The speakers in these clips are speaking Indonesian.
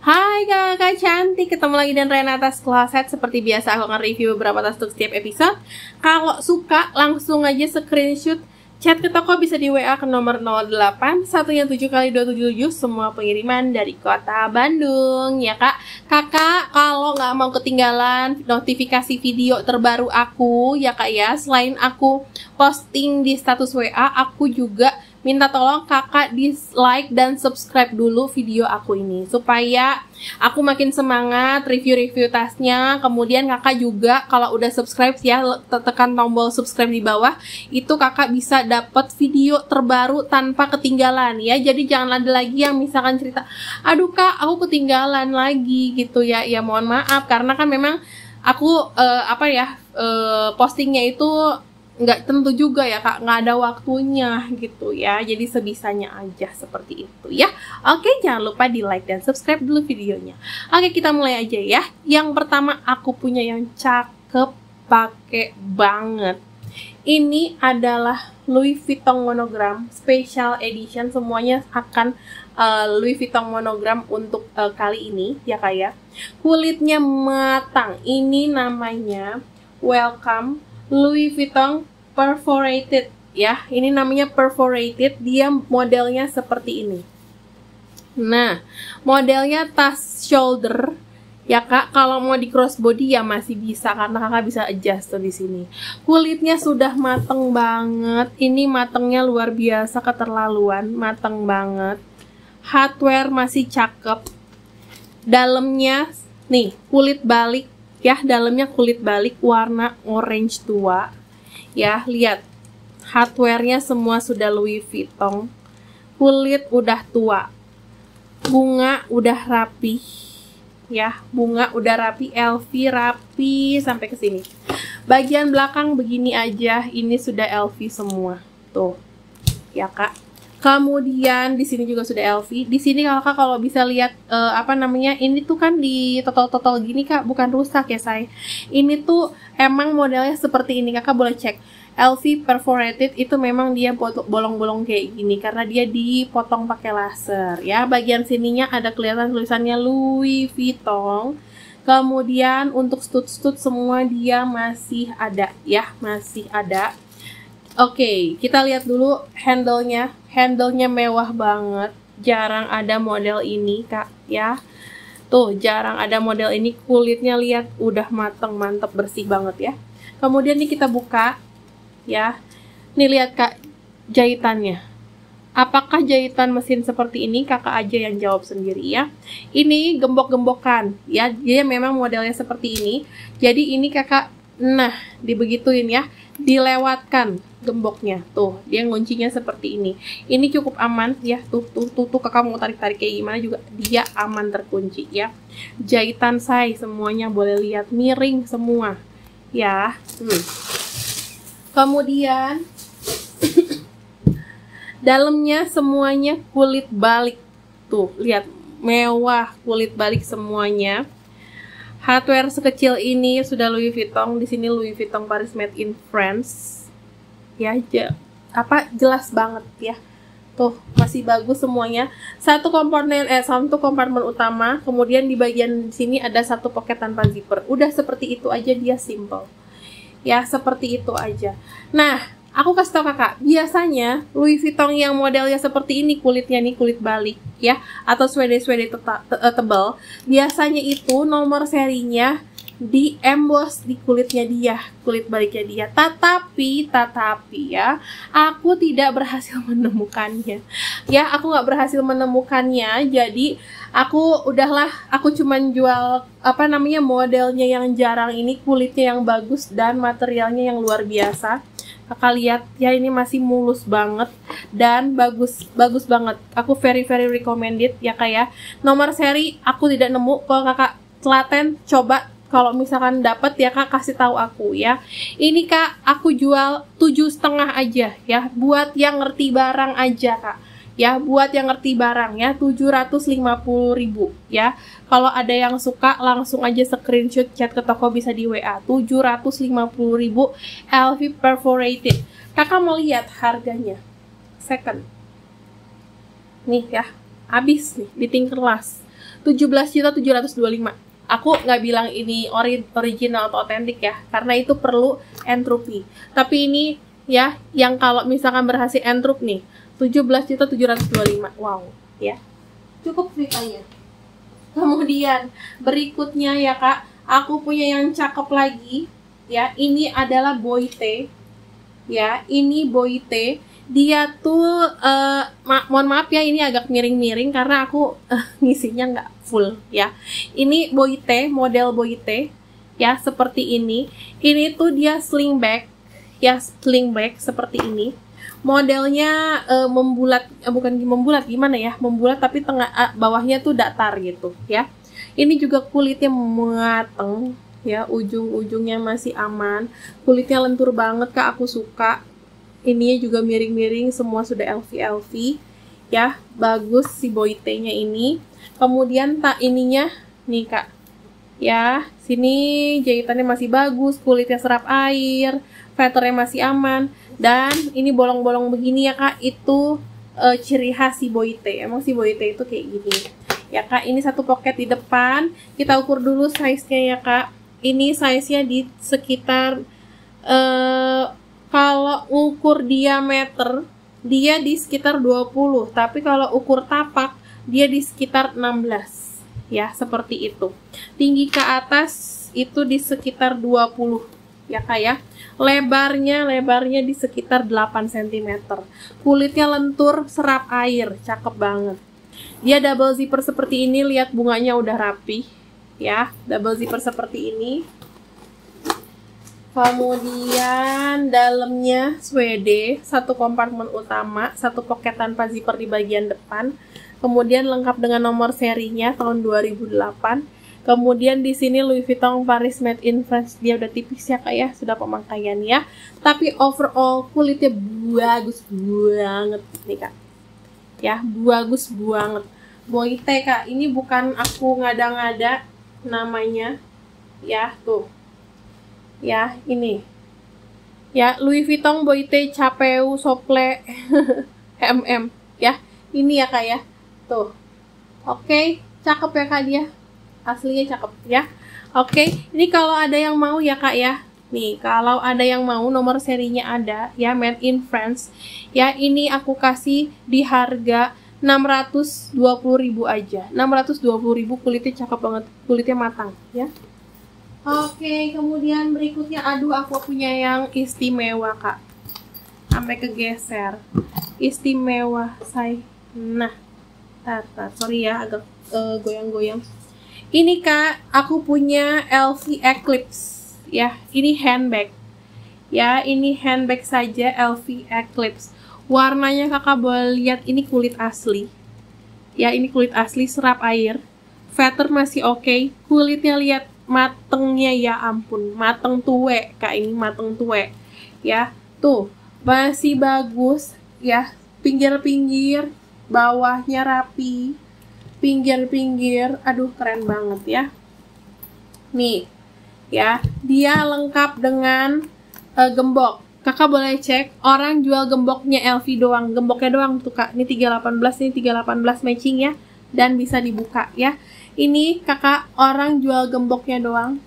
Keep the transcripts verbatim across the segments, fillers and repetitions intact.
Hai kakak cantik, ketemu lagi dengan Renata Closet. Seperti biasa aku akan review beberapa tas untuk setiap episode. Kalau suka langsung aja screenshot, chat ke toko, bisa di W A ke nomor nol delapan satu tujuh kali dua tujuh tujuh. Semua pengiriman dari kota Bandung. Ya kak, kakak kalau nggak mau ketinggalan notifikasi video terbaru aku, ya kak ya, selain aku posting di status W A, aku juga minta tolong kakak dislike dan subscribe dulu video aku ini supaya aku makin semangat review-review tasnya. Kemudian kakak juga kalau udah subscribe ya, tekan tombol subscribe di bawah, itu kakak bisa dapat video terbaru tanpa ketinggalan ya. Jadi jangan ada lagi yang misalkan cerita, aduh kak aku ketinggalan lagi gitu ya. Ya mohon maaf, karena kan memang aku uh, apa ya uh, postingnya itu nggak tentu juga ya kak, nggak ada waktunya gitu ya, jadi sebisanya aja seperti itu ya. Oke, jangan lupa di like dan subscribe dulu videonya. Oke, kita mulai aja ya. Yang pertama aku punya yang cakep, pakai banget. Ini adalah Louis Vuitton monogram special edition, semuanya akan uh, Louis Vuitton monogram untuk uh, kali ini ya kak ya. Kulitnya matang, ini namanya Welcome Louis Vuitton Perforated ya, ini namanya perforated, dia modelnya seperti ini. Nah, modelnya tas shoulder ya kak. Kalau mau di crossbody ya masih bisa karena kakak bisa adjust tuh di sini. Kulitnya sudah mateng banget, ini matengnya luar biasa, keterlaluan, mateng banget. Hardware masih cakep. Dalamnya nih kulit balik ya, dalamnya kulit balik warna orange tua ya. Lihat, hardware-nya semua sudah Louis Vuitton. Kulit udah tua, bunga udah rapi ya, bunga udah rapi, L V rapi sampai ke sini. Bagian belakang begini aja, ini sudah L V semua tuh ya kak. Kemudian di sini juga sudah L V. Di sini kakak kalau bisa lihat uh, apa namanya, ini tuh kan di totol-totol gini kak, bukan rusak ya say. Ini tuh emang modelnya seperti ini, kakak boleh cek. L V perforated itu memang dia bolong-bolong kayak gini karena dia dipotong pakai laser ya. Bagian sininya ada kelihatan tulisannya Louis Vuitton. Kemudian untuk stud-stud semua dia masih ada ya, masih ada. Oke, okay, kita lihat dulu handle-nya. Handle-nya mewah banget. Jarang ada model ini, kak, ya. Tuh, jarang ada model ini. Kulitnya lihat udah mateng, mantep, bersih banget ya. Kemudian nih kita buka, ya. Nih lihat, kak, jahitannya. Apakah jahitan mesin seperti ini? Kakak aja yang jawab sendiri ya. Ini gembok-gembokan, ya. Dia memang modelnya seperti ini. Jadi ini kakak, nah, dibegituin ya. Dilewatkan gemboknya tuh, dia nguncinya seperti ini. Ini cukup aman ya, tuh tuh tuh, tuh kakak mau tarik-tarik kayak gimana juga dia aman terkunci ya. Jahitan say semuanya boleh lihat miring semua ya. hmm. Kemudian dalamnya semuanya kulit balik tuh, lihat mewah, kulit balik semuanya. Hardware sekecil ini sudah Louis Vuitton. Di sini Louis Vuitton Paris Made in France. Ya, je, apa jelas banget ya. Tuh, masih bagus semuanya. Satu komponen eh satu kompartemen utama, kemudian di bagian sini ada satu pocket tanpa zipper. Udah seperti itu aja, dia simple. Ya, seperti itu aja. Nah, aku kasih tau kakak, biasanya Louis Vuitton yang modelnya seperti ini, kulitnya nih kulit balik ya, atau suede-suede tebal, biasanya itu nomor serinya di emboss di kulitnya dia, kulit baliknya dia. Tetapi, tetapi ya, aku tidak berhasil menemukannya. Ya, aku nggak berhasil menemukannya. Jadi, aku udahlah, aku cuman jual apa namanya modelnya yang jarang ini, kulitnya yang bagus dan materialnya yang luar biasa. Kakak lihat ya, ini masih mulus banget dan bagus bagus banget. Aku very very recommended ya kak ya. Nomor seri aku tidak nemu. Kalau kakak telaten, coba kalau misalkan dapat ya kak, kasih tahu aku ya. Ini kak, aku jual tujuh setengah aja ya, buat yang ngerti barang aja kak. Ya, buat yang ngerti barang ya, tujuh ratus lima puluh ribu ya. Kalau ada yang suka langsung aja screenshot, chat ke toko, bisa di W A. tujuh ratus lima puluh ribu L V perforated. Kakak mau lihat harganya second nih ya, habis nih di Tinkerlust. tujuh belas juta tujuh ratus dua puluh lima. Aku nggak bilang ini ori original atau otentik ya, karena itu perlu entropy. Tapi ini ya, yang kalau misalkan berhasil entrup nih, tujuh belas juta tujuh ratus dua puluh lima. Wow, ya. Cukup ceritanya. Kemudian berikutnya ya Kak, aku punya yang cakep lagi. Ya, ini adalah Boite. Ya, ini Boite. Dia tuh uh, ma mohon maaf ya, ini agak miring-miring karena aku uh, ngisinya nggak full ya. Ini Boite, model Boite ya, seperti ini. Ini tuh dia sling bag ya, sling bag seperti ini. Modelnya uh, membulat, uh, bukan membulat gimana ya, membulat tapi tengah uh, bawahnya tuh datar gitu ya. Ini juga kulitnya mateng ya, ujung-ujungnya masih aman. Kulitnya lentur banget Kak, aku suka. Ininya juga miring-miring, semua sudah L V L V ya, bagus si Boite-nya ini. Kemudian tak ininya nih Kak ya, sini jahitannya masih bagus, kulitnya serap air, feathernya masih aman. Dan ini bolong-bolong begini ya Kak, itu uh, ciri khas si Boite. Emang si Boite itu kayak gini ya Kak. Ini satu pocket di depan. Kita ukur dulu size-nya ya Kak. Ini size-nya di sekitar uh, kalau ukur diameter dia di sekitar dua puluh, tapi kalau ukur tapak dia di sekitar enam belas ya, seperti itu. Tinggi ke atas itu di sekitar dua puluh ya Kak ya. Lebarnya lebarnya di sekitar delapan sentimeter. Kulitnya lentur, serap air, cakep banget. Dia double zipper seperti ini, lihat bunganya udah rapi ya. Double zipper seperti ini. Kemudian dalamnya suede, satu kompartemen utama, satu pocket tanpa zipper di bagian depan. Kemudian lengkap dengan nomor serinya tahun dua ribu delapan. Kemudian di sini Louis Vuitton Paris Made in France. Dia udah tipis ya Kak ya, sudah pemakaian ya. Tapi overall kulitnya bagus banget nih Kak. Ya, bagus banget. Boite Kak, ini bukan aku ngada-ngada namanya. Ya, tuh. Ya, ini ya, Louis Vuitton Boite Capeu Sople M M ya, ini ya Kak ya, tuh. Oke, cakep ya Kak dia, aslinya cakep ya. Oke, ini kalau ada yang mau ya Kak ya, nih kalau ada yang mau nomor serinya ada ya, made in France ya. Ini aku kasih di harga enam ratus dua puluh ribu aja, enam ratus dua puluh ribu. Kulitnya cakep banget, kulitnya matang ya. Oke, kemudian berikutnya, aduh aku punya yang istimewa Kak, sampai kegeser. Istimewa say, nah, tar, tar, sorry ya agak goyang-goyang. Uh, ini Kak, aku punya L V Eclipse ya, ini handbag ya, ini handbag saja L V Eclipse. Warnanya Kakak boleh lihat, ini kulit asli ya, ini kulit asli, serap air, feather masih oke, okay. Kulitnya lihat matengnya ya ampun, mateng tuwe Kak, ini mateng tuwe ya, tuh masih bagus ya. Pinggir-pinggir bawahnya rapi, pinggir-pinggir aduh keren banget ya. Nih ya, dia lengkap dengan uh, gembok. Kakak boleh cek, orang jual gemboknya L V doang, gemboknya doang tuh Kak. Ini tiga delapan belas, ini tiga delapan belas matching ya, dan bisa dibuka ya. Ini Kakak orang jual gemboknya doang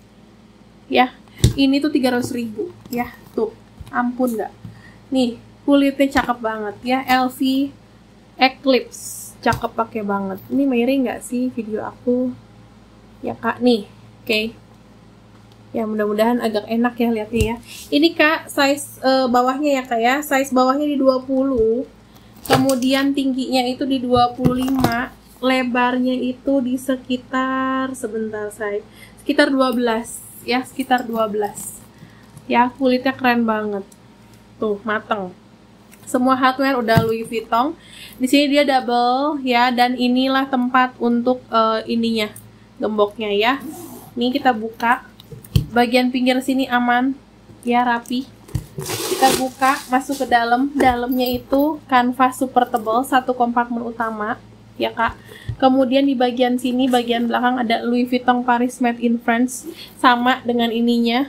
ya, ini tuh tiga ratus ribu ya, tuh ampun nggak. Nih kulitnya cakep banget ya, L V Eclipse, cakep pakai banget. Ini miring nggak sih video aku ya Kak? Nih oke okay. Ya, mudah-mudahan agak enak ya lihatnya ya. Ini Kak size uh, bawahnya ya Kak ya, size bawahnya di dua puluh, kemudian tingginya itu di dua puluh lima, lebarnya itu di sekitar, sebentar saya, sekitar dua belas ya, sekitar dua belas ya. Kulitnya keren banget, tuh mateng. Semua hardware udah Louis Vuitton. Di sini dia double ya, dan inilah tempat untuk uh, ininya, gemboknya ya. Ini kita buka, bagian pinggir sini aman ya, rapi. Kita buka, masuk ke dalam. Dalamnya itu kanvas super tebal, satu kompartemen utama ya Kak. Kemudian di bagian sini, bagian belakang ada Louis Vuitton Paris Made in France, sama dengan ininya.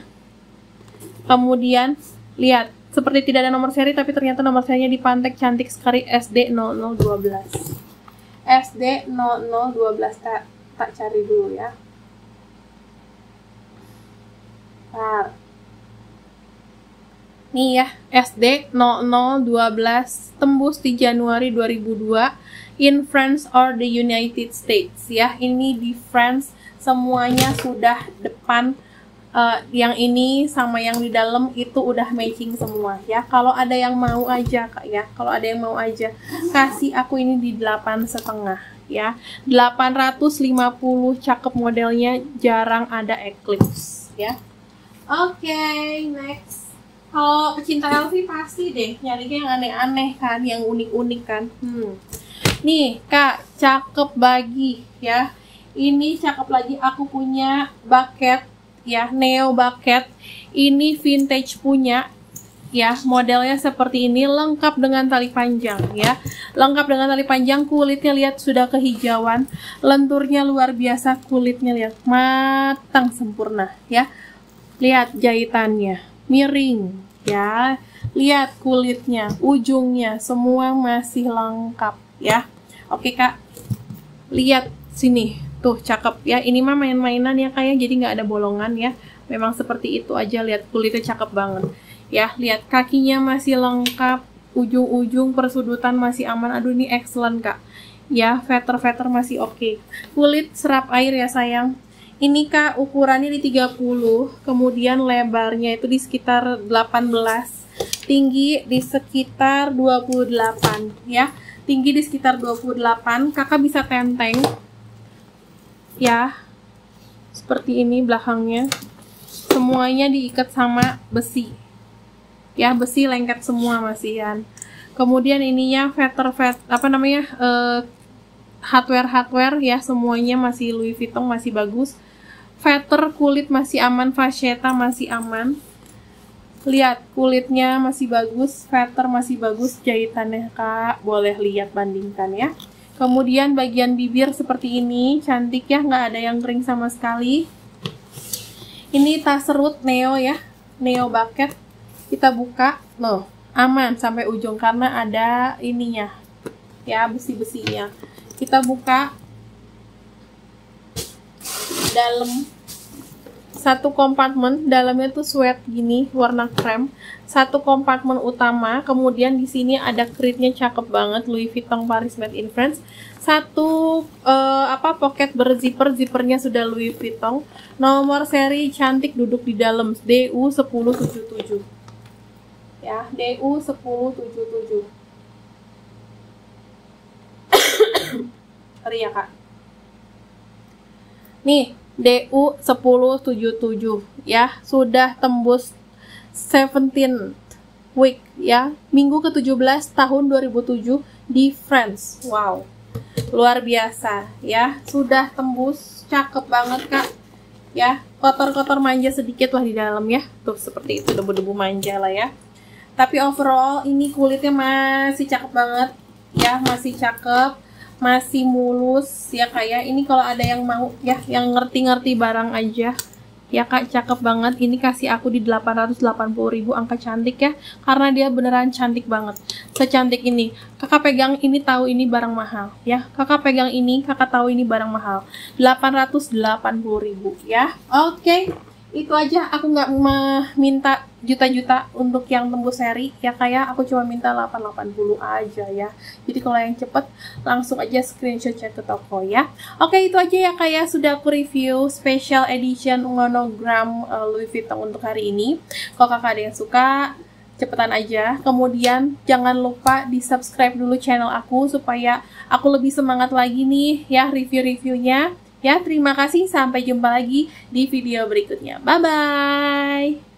Kemudian lihat, seperti tidak ada nomor seri, tapi ternyata nomor serinya di Pantek, cantik sekali, S D nol nol satu dua. S D nol nol satu dua. tak, tak cari dulu ya. Bentar. Nih ya, S D nol nol satu dua tembus di Januari dua ribu dua in France or the United States ya. Ini di France, semuanya sudah depan. Uh, yang ini sama yang di dalam itu udah matching semua ya. Kalau ada yang mau aja kak ya, kalau ada yang mau aja kasih aku ini di delapan setengah ya. delapan ratus lima puluh cakep modelnya, jarang ada Eclipse ya. Oke, okay, next. Kalau pecinta L V pasti deh nyarinya yang aneh-aneh kan, yang unik-unik kan. Hmm. Nih kak, cakep bagi ya. Ini cakep lagi, aku punya bucket ya, Neo bucket. Ini vintage punya ya, modelnya seperti ini, lengkap dengan tali panjang ya, lengkap dengan tali panjang. Kulitnya lihat sudah kehijauan, lenturnya luar biasa, kulitnya lihat matang sempurna ya. Lihat jahitannya miring ya, lihat kulitnya, ujungnya semua masih lengkap ya. Oke kak, lihat sini tuh, cakep ya. Ini mah main-mainan ya kayak, jadi nggak ada bolongan ya, memang seperti itu aja. Lihat kulitnya cakep banget ya, lihat kakinya masih lengkap, ujung-ujung persudutan masih aman. Aduh ini excellent kak ya, feather-feather masih oke okay. Kulit serap air ya sayang. Ini kak ukurannya di tiga puluh, kemudian lebarnya itu di sekitar delapan belas, tinggi di sekitar dua puluh delapan ya, tinggi di sekitar dua puluh delapan. Kakak bisa tenteng ya, seperti ini belakangnya, semuanya diikat sama besi ya, besi lengket semua masihan. Kemudian ininya feather feather apa namanya uh, hardware hardware ya, semuanya masih Louis Vuitton, masih bagus. Feather, kulit masih aman, fascetta masih aman. Lihat kulitnya masih bagus, feather masih bagus, jahitannya kak boleh lihat, bandingkan ya. Kemudian bagian bibir seperti ini, cantik ya, nggak ada yang kering sama sekali. Ini tas serut Neo ya, Neo bucket. Kita buka, loh, aman sampai ujung karena ada ininya ya, besi-besinya. Kita buka dalam satu kompartemen, dalamnya tuh sweat gini warna krem, satu kompartemen utama. Kemudian di sini ada kritnya cakep banget, Louis Vuitton Paris Made in France. Satu uh, apa pocket berzipper, zippernya sudah Louis Vuitton. Nomor seri cantik duduk di dalam, D U sepuluh tujuh tujuh ya, D U sepuluh tujuh tujuh. Sorry ya kak. Nih D U sepuluh tujuh tujuh ya, sudah tembus seventeenth week ya, minggu ke tujuh belas tahun dua ribu tujuh di France. Wow, luar biasa ya, sudah tembus, cakep banget kak ya. Kotor-kotor manja sedikit lah di dalam ya, tuh seperti itu, debu-debu manja lah ya. Tapi overall ini kulitnya masih cakep banget ya, masih cakep, masih mulus ya kayak ini. Kalau ada yang mau ya, yang ngerti-ngerti barang aja ya kak, cakep banget. Ini kasih aku di delapan ratus delapan puluh ribu, angka cantik ya, karena dia beneran cantik banget, secantik ini. Kakak pegang ini tahu ini barang mahal ya, kakak pegang ini kakak tahu ini barang mahal, delapan ratus delapan puluh ribu ya. Oke okay. Itu aja, aku nggak minta juta-juta untuk yang tembus seri ya, kayak aku cuma minta delapan ratus delapan puluh aja ya. Jadi kalau yang cepet langsung aja screenshot chat ke toko ya. Oke, itu aja ya kayak sudah aku review special edition monogram uh, Louis Vuitton untuk hari ini. Kalau kakak ada yang suka, cepetan aja. Kemudian jangan lupa di subscribe dulu channel aku supaya aku lebih semangat lagi nih ya review-reviewnya. Ya, terima kasih. Sampai jumpa lagi di video berikutnya. Bye-bye.